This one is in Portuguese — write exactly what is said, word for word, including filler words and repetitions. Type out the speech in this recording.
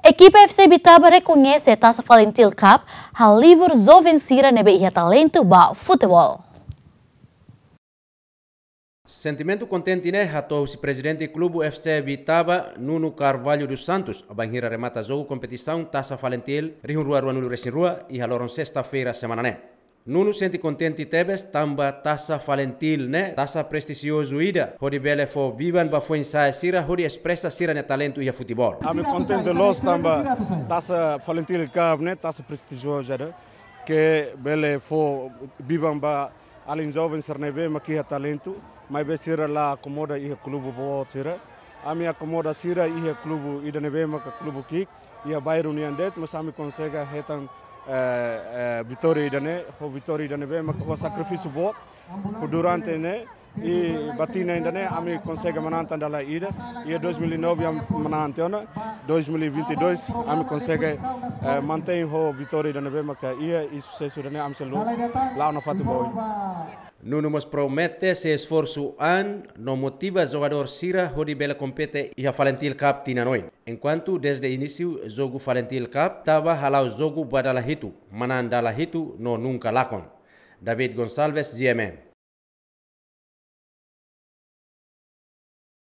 Equipa F C Bitaba reconhece a Taça Valentil Cup, hal livre jovem Sira nebe ia talento ba futebol. Sentimento contente né, ratou o presidente do clube F C Bitaba, Nuno Carvalho dos Santos, a banheira remata jogo competição Taça Valentil, Rio Rua Rua Nulo Recém Rua e haloram sexta-feira semana né. Nuno sente contente tebes tamba Taça Valentil né, taça prestigioso ida, hodi bele fo vivan ba fo ensaio sira, hodi expressa sira ne talento e futebol. Ami contente los tamba Taça Valentil Cup né, taça prestigiosa né, que bele fo vivan ba além jovens sernebe makia talento, mas be sira la acomoda e clube bo sira. Ami acomoda sira e clube ida nebe mak clube kik, e a Bayern Uniandet, mas ami consegue retan Uh, uh, vitória idane, ho vitória idane be, mas com sacrifício bom, durante né, e batina idane, a mim consegue manantan dala ida, e dois mil e nove am manantena, dois mil e vinte e dois a mim consegue uh, manter ho vitória idane be, mas ia e sucesso idane am selo, lá na futebol. Nuno nos promete se esforço an, não motiva jogador Sira hodi bela compete e a Valentil Cup tina noin. Enquanto desde início jogo Valentil Cup tava halau jogo badala hitu, manan dala hitu no nunca lakon. David Gonçalves, G M N.